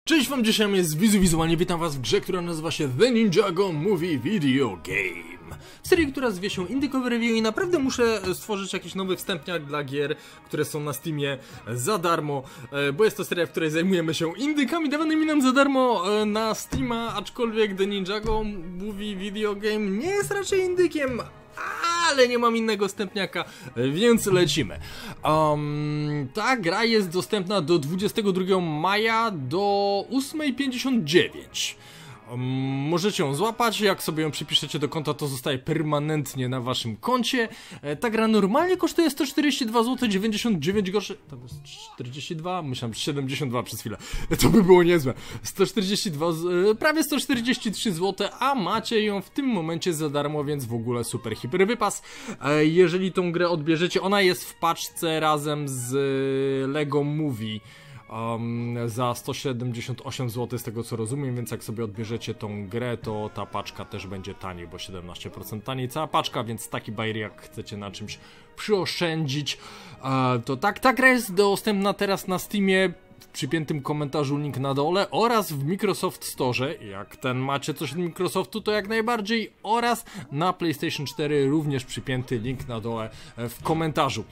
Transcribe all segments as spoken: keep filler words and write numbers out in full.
Cześć wam, dzisiaj jest Wizu Wizualnie, witam was w grze, która nazywa się The Ninjago Movie Video Game. W serii, która zwie się Indykowy Review i naprawdę muszę stworzyć jakiś nowy wstępniak dla gier, które są na Steamie za darmo, bo jest to seria, w której zajmujemy się indykami dawanymi nam za darmo na Steama, aczkolwiek The Ninjago Movie Video Game nie jest raczej indykiem, ale nie mam innego wstępniaka, więc lecimy. Um, ta gra jest dostępna do dwudziestego drugiego maja do ósmej pięćdziesiąt dziewięć. Um, możecie ją złapać, jak sobie ją przypiszecie do konta, to zostaje permanentnie na waszym koncie. E, ta gra normalnie kosztuje sto czterdzieści dwa złote dziewięćdziesiąt dziewięć groszy. To jest czterdzieści dwa? Myślałem siedemdziesiąt dwa przez chwilę. To by było niezłe. sto czterdzieści dwa, e, prawie sto czterdzieści trzy złote, a macie ją w tym momencie za darmo, więc w ogóle super hiper wypas. E, jeżeli tą grę odbierzecie, ona jest w paczce razem z Lego Movie. Um, za sto siedemdziesiąt osiem złotych z tego co rozumiem, więc jak sobie odbierzecie tą grę, to ta paczka też będzie taniej, bo siedemnaście procent taniej cała paczka, więc taki bajer, jak chcecie na czymś przyoszczędzić, e, to tak, ta gra jest dostępna teraz na Steamie, w przypiętym komentarzu link na dole, oraz w Microsoft Store, jak ten macie coś od Microsoftu, to jak najbardziej, oraz na PlayStation cztery również przypięty link na dole w komentarzu.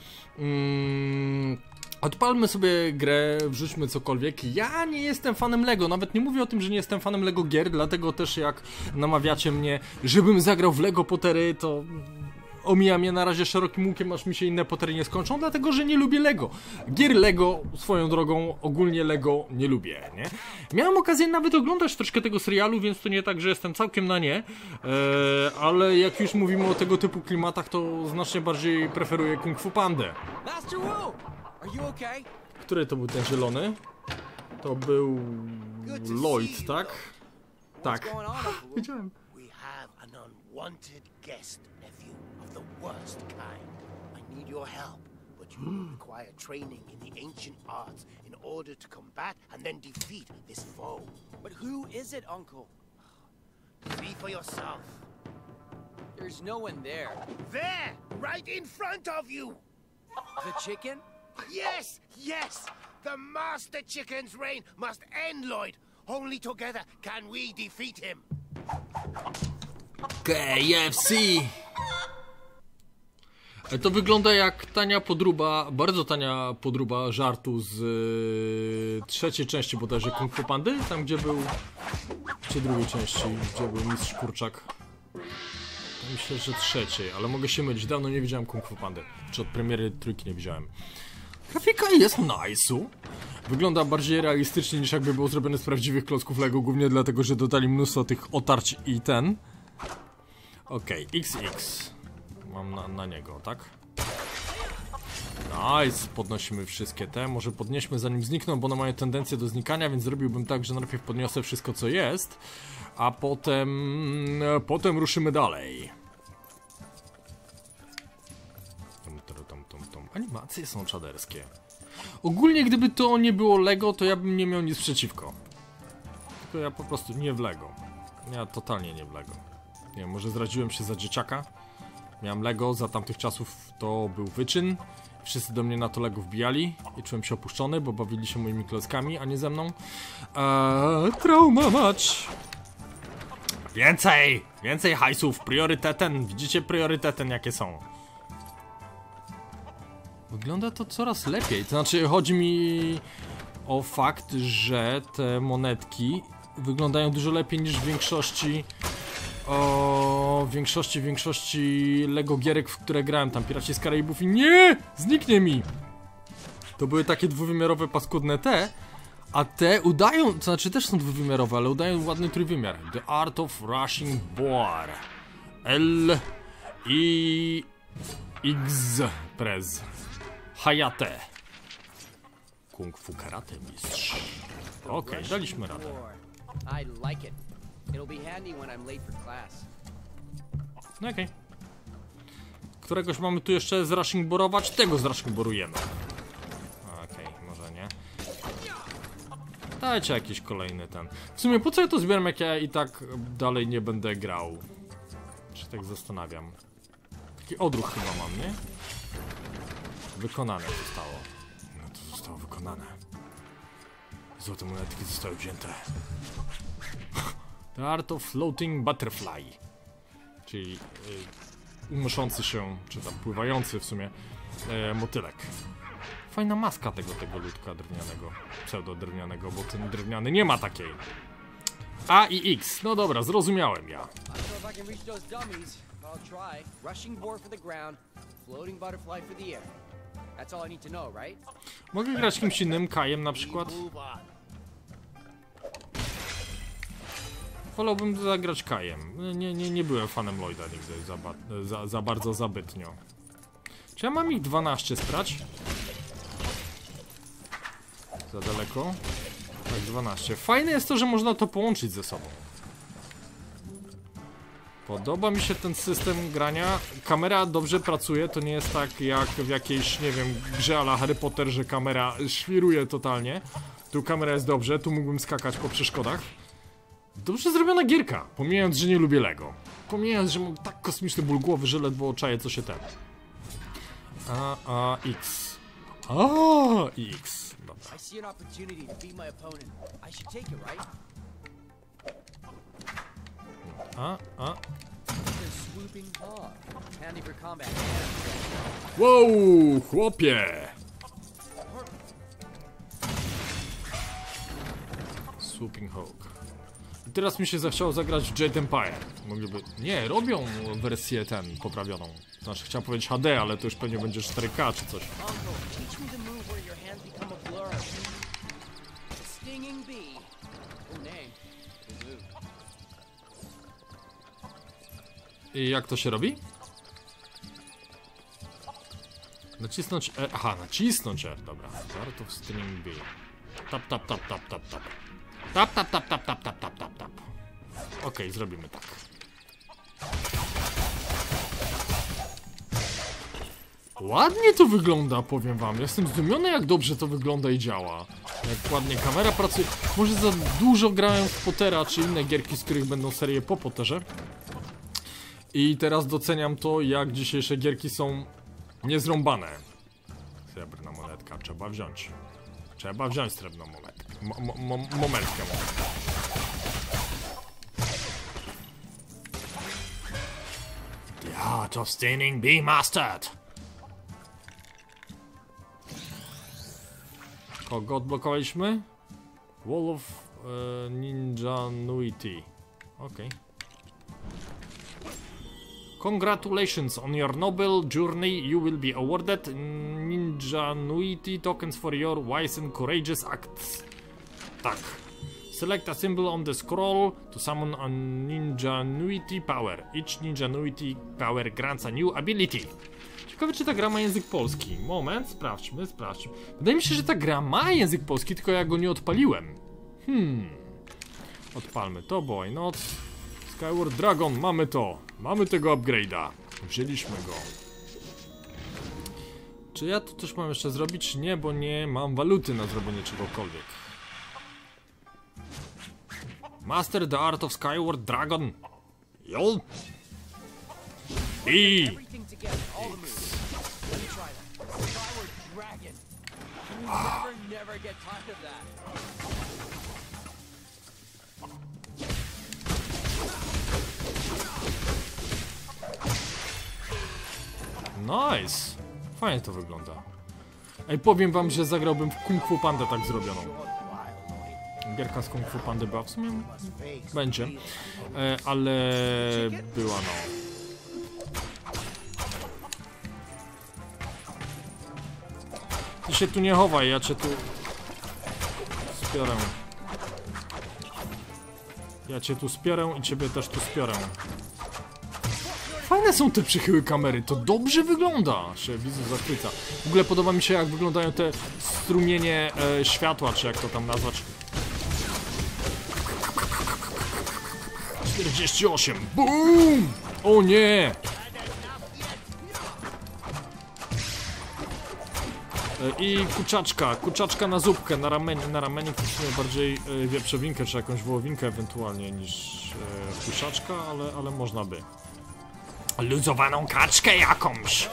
Mm. Odpalmy sobie grę, wrzućmy cokolwiek. Ja nie jestem fanem Lego, nawet nie mówię o tym, że nie jestem fanem Lego gier, dlatego też jak namawiacie mnie, żebym zagrał w Lego Pottery, to omija mnie na razie szerokim łukiem, aż mi się inne Pottery nie skończą, dlatego że nie lubię Lego. Gier Lego, swoją drogą, ogólnie Lego nie lubię, nie? Miałem okazję nawet oglądać troszkę tego serialu, więc to nie tak, że jestem całkiem na nie, eee, ale jak już mówimy o tego typu klimatach, to znacznie bardziej preferuję Kung Fu Pandę. Master Wu! Are you okay? Który to był ten zielony? To był Lloyd, tak? Tak. Wiedziałem. We have an unwanted guest, nephew, of the worst kind. I need your help, but you will require training in the ancient arts in order to combat and then defeat this foe. But who is it, Uncle? See for yourself. There's no one there. There, right in front of you. The chicken? Yes, yes. The Master Chicken's reign must end, Lloyd. Only together can we defeat him. K F C! To wygląda jak tania podróba, bardzo tania podróba żartu z yy, trzeciej części bodajże Kung Fu Pandy, tam gdzie był, czy drugiej części, gdzie był Mistrz Kurczak. Myślę, że trzeciej, ale mogę się mylić, dawno nie widziałem Kung Fu Pandy, czy od premiery trójki nie widziałem. Grafika jest nice'u. Wygląda bardziej realistycznie niż jakby było zrobione z prawdziwych klocków Lego, głównie dlatego, że dodali mnóstwo tych otarć i ten. Okej, okay, X X. Mam na, na niego, tak? Nice, podnosimy wszystkie te. Może podnieśmy zanim znikną, bo one mają tendencję do znikania, więc zrobiłbym tak, że najpierw podniosę wszystko co jest, a potem... potem ruszymy dalej. Animacje są czaderskie. Ogólnie gdyby to nie było Lego, to ja bym nie miał nic przeciwko. Tylko ja po prostu nie w Lego. Ja totalnie nie w Lego. Nie wiem, może zdradziłem się za dzieciaka. Miałem Lego, za tamtych czasów to był wyczyn. Wszyscy do mnie na to Lego wbijali i czułem się opuszczony, bo bawili się moimi klockami, a nie ze mną. Eee, trauma mać! Więcej! Więcej hajsów! Priorytetem! Widzicie priorytetem jakie są? Wygląda to coraz lepiej, to znaczy chodzi mi o fakt, że te monetki wyglądają dużo lepiej niż w większości o w większości, w większości Lego gierek, w które grałem, tam Piraci z Karaibów i nie! Zniknie mi! To były takie dwuwymiarowe paskudne te, a te udają, to znaczy też są dwuwymiarowe, ale udają ładny trójwymiar. The Art of Rushing Boar. L I X Prez. Hayate. Kung Fu Karate mistrz. Okej, okay, daliśmy radę. I like it. It'll be handy when I'm late for class. No okej. Okay. Któregoś mamy tu jeszcze zrushing-borować? Tego zrushing-borujemy. Okej, okay, może nie. Dajcie jakiś kolejny ten. W sumie po co ja to zbieram, jak ja i tak dalej nie będę grał? Się tak zastanawiam. Taki odruch chyba mam, nie? Wykonane zostało. No to zostało wykonane. Złote monetki zostały wzięte. The Art of Floating Butterfly. Czyli y, unoszący się, czy tam pływający w sumie y, motylek. Fajna maska tego, tego ludka drewnianego, pseudo-drewnianego, bo ten drewniany nie ma takiej. A i X, no dobra, zrozumiałem ja. Mogę grać kimś innym, Kajem na przykład? Wolałbym zagrać Kajem. Nie, nie, nie byłem fanem Lloyda nigdy za, za, za bardzo zabytnio. Czy ja mam ich dwanaście sprać? Za daleko? Tak, dwanaście. Fajne jest to, że można to połączyć ze sobą. Podoba mi się ten system grania. Kamera dobrze pracuje, to nie jest tak jak w jakiejś, nie wiem, grze a la Harry Potter, że kamera świruje totalnie. Tu kamera jest dobrze, tu mógłbym skakać po przeszkodach. Dobrze zrobiona gierka, pomijając, że nie lubię Lego. Pomijając, że mam tak kosmiczny ból głowy, że ledwo oczaję, co się ten. A, A, X. A, X. Dobra. A, a. Wow, chłopie! Swooping Hawk. I teraz mi się zachciało zagrać w Jade Empire. Mogliby... Nie, robią wersję ten, poprawioną. Znaczy, chciałem powiedzieć H D, ale to już pewnie będzie cztery K czy coś. I jak to się robi? Nacisnąć E. Aha, nacisnąć R, dobra. Start of String B. Tap, tap, tap, tap, tap, tap. Tap, tap, tap, tap, tap, tap, tap, tap, tap. Okej, zrobimy tak. Ładnie to wygląda, powiem wam. Jestem zdumiony, jak dobrze to wygląda i działa. Jak ładnie kamera pracuje. Może za dużo grałem w Pottera, czy inne gierki, z których będą serie po Potterze. I teraz doceniam to, jak dzisiejsze gierki są niezrąbane. Srebrna monetka, trzeba wziąć. Trzeba wziąć srebrną monetkę. Mo mo momentkę. The art of staining be mastered. Kogo odblokowaliśmy? Wall of uh, Ninjanuity. Okej. Okay. Congratulations on your noble journey. You will be awarded Ninjanuity tokens for your wise and courageous acts. Tak. Select a symbol on the scroll to summon a Ninjanuity power. Each Ninjanuity power grants a new ability. Ciekawe, czy ta gra ma język polski. Moment, sprawdźmy, sprawdźmy. Wydaje mi się, że ta gra ma język polski, tylko ja go nie odpaliłem. Hmm. Odpalmy to, boy not. Skyward Dragon, mamy to. Mamy tego upgrade'a. Wzięliśmy go. Czy ja tu coś mam jeszcze zrobić? Nie, bo nie mam waluty na zrobienie czegokolwiek. Master the art of Skyward Dragon. Yo. I. Nice! Fajnie to wygląda. Ej, powiem wam, że zagrałbym w Kung Fu Pandę tak zrobioną. Gierka z Kung Fu Pandy była w sumie... Będzie. E, ale... była no... Ty się tu nie chowaj, ja cię tu... spiorę. Ja cię tu spiorę i ciebie też tu spiorę. Fajne są te przychyły kamery, to dobrze wygląda, się widzu zachwyca. W ogóle podoba mi się, jak wyglądają te strumienie e, światła, czy jak to tam nazwać. czterdzieści osiem, BOOM! O nie! E, I kurczaczka, kurczaczka na zupkę, na ramenie, na ramenie to w sumie bardziej e, wieprzowinkę, czy jakąś wołowinkę ewentualnie niż e, kurczaczka, ale, ale można by. Luzowaną kaczkę jakąś.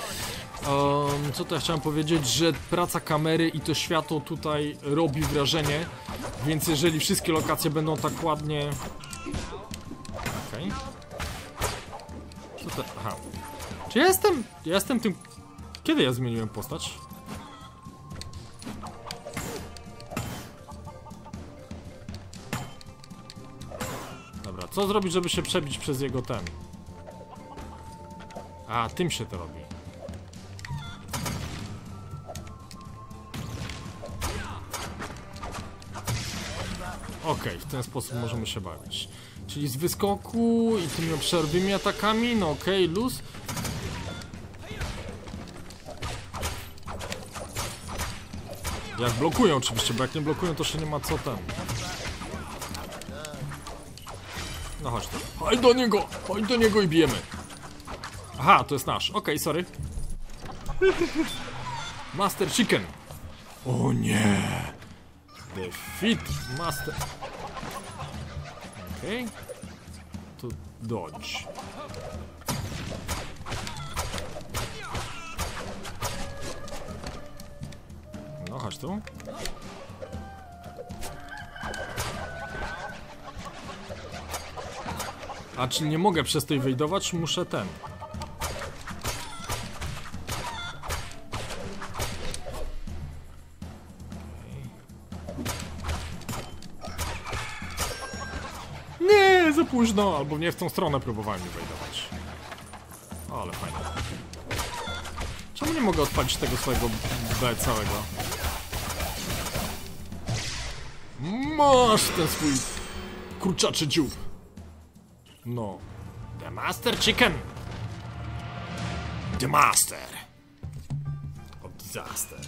Um, co to ja chciałem powiedzieć, że praca kamery i to światło tutaj robi wrażenie. Więc jeżeli wszystkie lokacje będą tak ładnie... Okej. Okay. Co to... Aha. Czy ja jestem... Ja jestem tym... Kiedy ja zmieniłem postać? Dobra, co zrobić, żeby się przebić przez jego ten? A, tym się to robi. Okej, okay, w ten sposób możemy się bawić. Czyli z wyskoku i tymi przerwymi atakami, no okej, okay, luz. Jak blokują oczywiście, bo jak nie blokują, to się nie ma co ten. No chodź tu. Chodź do niego! Chodź do niego i bijemy. Aha, to jest nasz. Okej, okay, sorry. Master Chicken. O nie! Defeat Master. Okej. Okay. To dodge. No, chodź tu. A czy nie mogę przez tej wejdować? Muszę ten. Nie, za późno. Albo nie w tą stronę próbowałem mi wejdować. O, ale fajnie. Czemu nie mogę odpalić tego swojego B całego? Masz ten swój kurczaczy dziób. No. The Master Chicken. The Master. Of Disaster.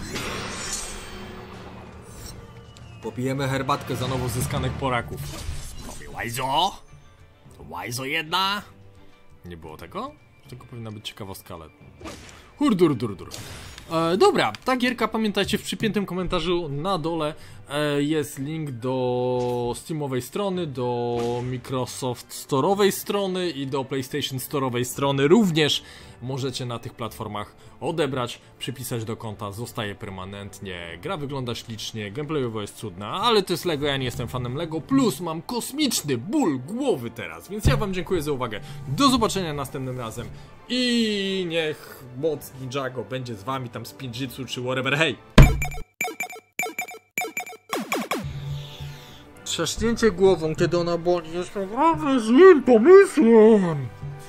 Popijemy herbatkę za nowo zyskanych poraków. Robi łajzo? To łajzo jedna? Nie było tego? Tylko powinna być ciekawostka, ale... Hurdur, dur, dur. E, dobra, ta gierka, pamiętajcie, w przypiętym komentarzu na dole e, jest link do Steamowej strony, do Microsoft Store'owej strony i do PlayStation Store'owej strony. Również możecie na tych platformach odebrać, przypisać do konta, zostaje permanentnie. Gra wygląda ślicznie, gameplayowo jest cudna, ale to jest Lego, ja nie jestem fanem Lego, plus mam kosmiczny ból głowy teraz, więc ja wam dziękuję za uwagę. Do zobaczenia następnym razem i niech moc Ninjago będzie z wami tam z Pinjitsu czy whatever, hej! Trzaśnięcie głową, kiedy ona boli, jest naprawdę złym pomysłem!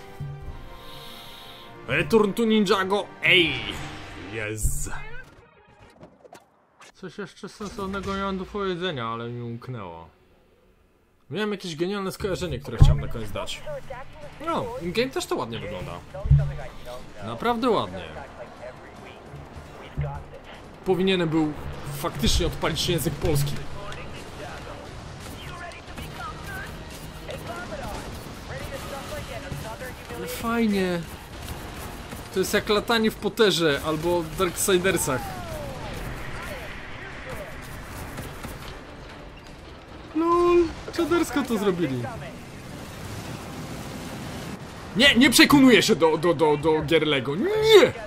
Return to Ninjago, ej! Yes! Coś jeszcze sensownego miałem do powiedzenia, ale mi umknęło. Miałem jakieś genialne skojarzenie, które chciałem na koniec dać. No, in-game też to ładnie wygląda. Naprawdę ładnie. Powinienem był faktycznie odpalić język polski. Ale fajnie. To jest jak latanie w Potterze albo Darksidersach. Lol, czadersko to zrobili. Nie, nie przekonuję się do, do, do, do gier Lego. Nie!